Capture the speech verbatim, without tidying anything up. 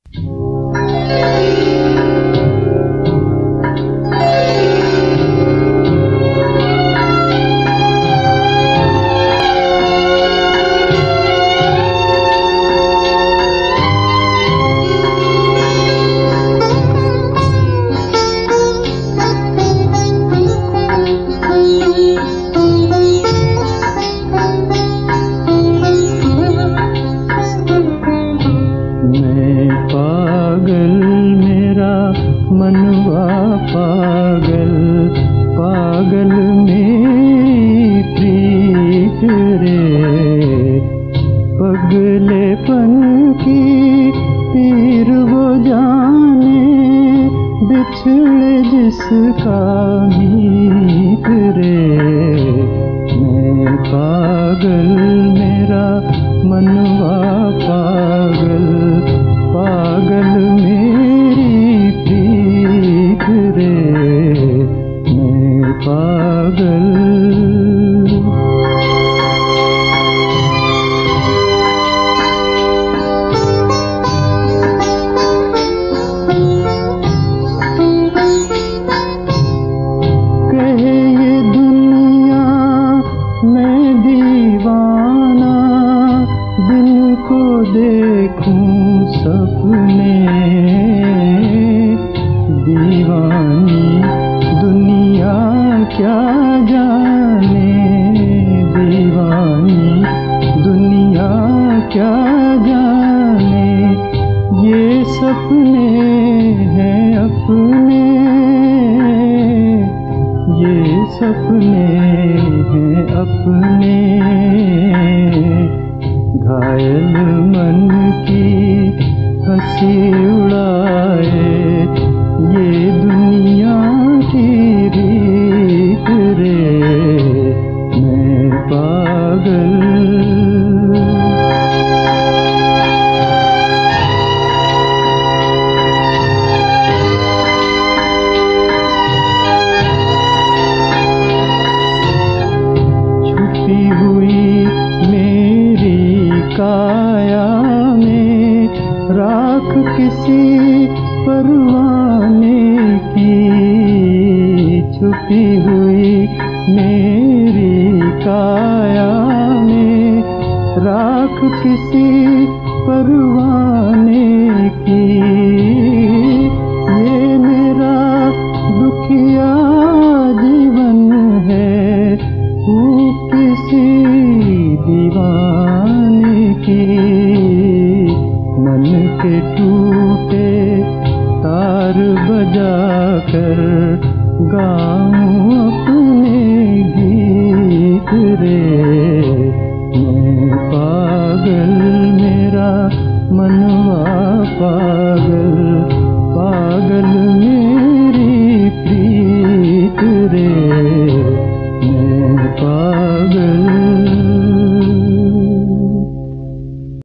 मनवा पागल पागल मेरी प्रीत रे, पगलेपन की पीर वो जाने, बिछड़े जिसका मीत रे। मैं पागल मेरा मनवा पागल पागल मेरी प्रीत रे, मैं पागल। कहे ये दुनिया मैं दीवाना, दिन को देखूं सपने, दीवानी दुनिया क्या जाने, दीवानी दुनिया क्या जाने। ये सपने हैं अपने, ये सपने हैं अपने, घायल मन की हंसी उड़ाए ये दुनिया की रीत रे, मैं पागल। छुपी हुई मेरी काया में राख किसी परवाने की, छुपी हुई मेरी काया में राख किसी परवाने की। ये मेरा दुखिया जीवन है, ऊप किसी दीवाने की। मन के टूटे तार बजा कर गाऊं